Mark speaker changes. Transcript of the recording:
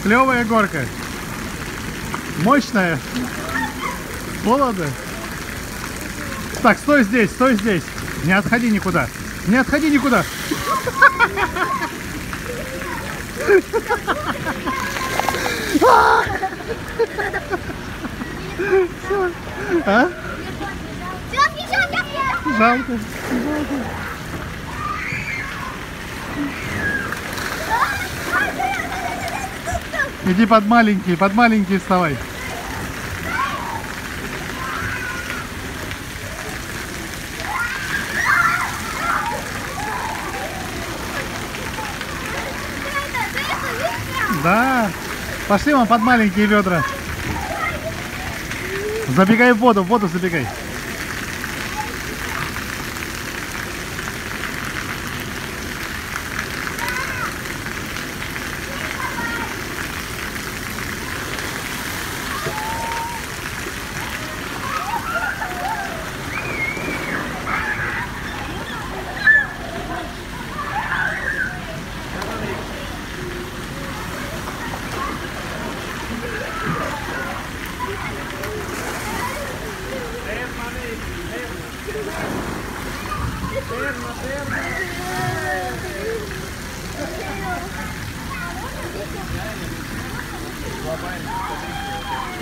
Speaker 1: Клевая горка. Мощная. Холодно. Так, стой здесь, стой здесь. Не отходи никуда. Не отходи никуда. А? Жалко. Иди под маленький вставай. Да. Пошли вон под маленькие ведра. Забегай в воду забегай.
Speaker 2: Глобально.